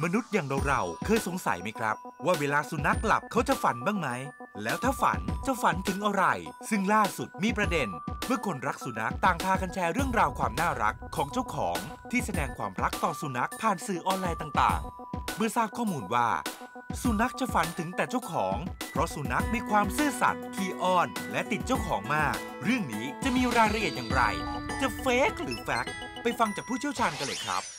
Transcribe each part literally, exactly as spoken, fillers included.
นุษย์อย่างเราๆเคยสงสัยไหมครับว่าเวลาสุนัขหลับเขาจะฝันบ้างไหมแล้วถ้าฝันจะฝันถึงอะไรซึ่งล่าสุดมีประเด็นเมื่อคนรักสุนัขต่างพากันแชร์เรื่องราวความน่ารักของเจ้าของที่แสดงความรักต่อสุนัขผ่านสื่อออนไลน์ต่างๆเมื่อทราบข้อมูลว่าสุนัขจะฝันถึงแต่เจ้าของเพราะสุนัขมีความซื่อสัตย์ขี้อ้อนและติดเจ้าของมากเรื่องนี้จะมีรายละเอียดอย่างไรจะเฟกหรือแฟกต์ไปฟังจากผู้เชี่ยวชาญกันเลยครับ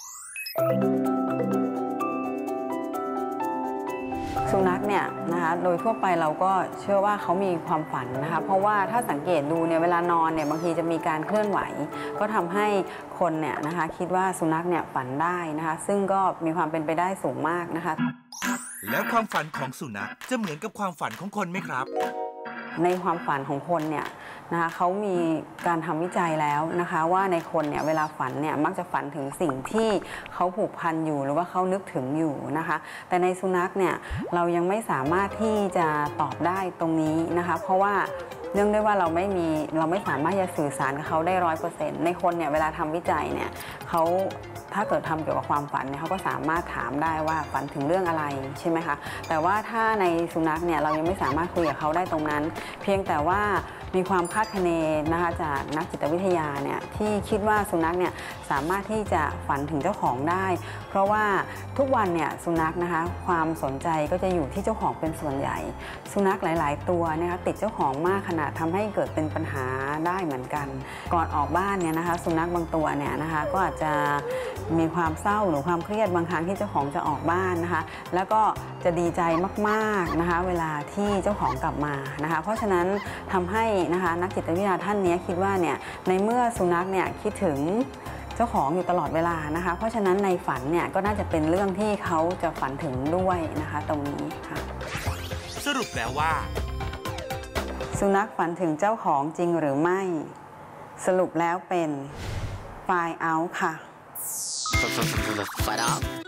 สุนัขเนี่ยนะคะโดยทั่วไปเราก็เชื่อว่าเขามีความฝันนะคะเพราะว่าถ้าสังเกตดูเนี่ยเวลานอนเนี่ยบางทีจะมีการเคลื่อนไหวก็ทำให้คนเนี่ยนะคะคิดว่าสุนัขเนี่ยฝันได้นะคะซึ่งก็มีความเป็นไปได้สูงมากนะคะแล้วความฝันของสุนัขจะเหมือนกับความฝันของคนไหมครับในความฝันของคนเนี่ยนะคะเขามีการทำวิจัยแล้วนะคะว่าในคนเนี่ยเวลาฝันเนี่ยมักจะฝันถึงสิ่งที่เขาผูกพันอยู่หรือว่าเขานึกถึงอยู่นะคะแต่ในสุนัขเนี่ยเรายังไม่สามารถที่จะตอบได้ตรงนี้นะคะเพราะว่าเนื่องด้วยว่าเราไม่มีเราไม่สามารถจะสื่อสารกับเขาได้ร้อยเปอร์เซ็นต์ในคนเนี่ยเวลาทำวิจัยเนี่ยเขาถ้าเกิดทำเกี่ยวกับความฝันเนี่ยเขาก็สามารถถามได้ว่าฝันถึงเรื่องอะไรใช่ไหมคะแต่ว่าถ้าในสุนัขเนี่ยเรายังไม่สามารถคุยกับเขาได้ตรงนั้นเพียงแต่ว่ามีความคาดคะเนนะคะจากนักจิตวิทยาเนี่ยที่คิดว่าสุนัขเนี่ยสามารถที่จะฝันถึงเจ้าของได้เพราะว่าทุกวันเนี่ยสุนัขนะคะความสนใจก็จะอยู่ที่เจ้าของเป็นส่วนใหญ่สุนัขหลายๆตัวนะคะติดเจ้าของมากขนาดทำให้เกิดเป็นปัญหาได้เหมือนกันก่อนออกบ้านเนี่ยนะคะสุนัขบางตัวเนี่ยนะคะก็อาจจะมีความเศร้าหรือความเครียดบางครั้งที่เจ้าของจะออกบ้านนะคะแล้วก็จะดีใจมากๆนะคะเวลาที่เจ้าของกลับมานะคะเพราะฉะนั้นทำให้นะคะนักจิตวิทยาท่านนี้คิดว่าเนี่ยในเมื่อสุนัขเนี่ยคิดถึงเจ้าของอยู่ตลอดเวลานะคะเพราะฉะนั้นในฝันเนี่ยก็น่าจะเป็นเรื่องที่เขาจะฝันถึงด้วยนะคะตรงนี้ค่ะสรุปแล้วว่าสุนัขฝันถึงเจ้าของจริงหรือไม่สรุปแล้วเป็น find out ค่ะ Find out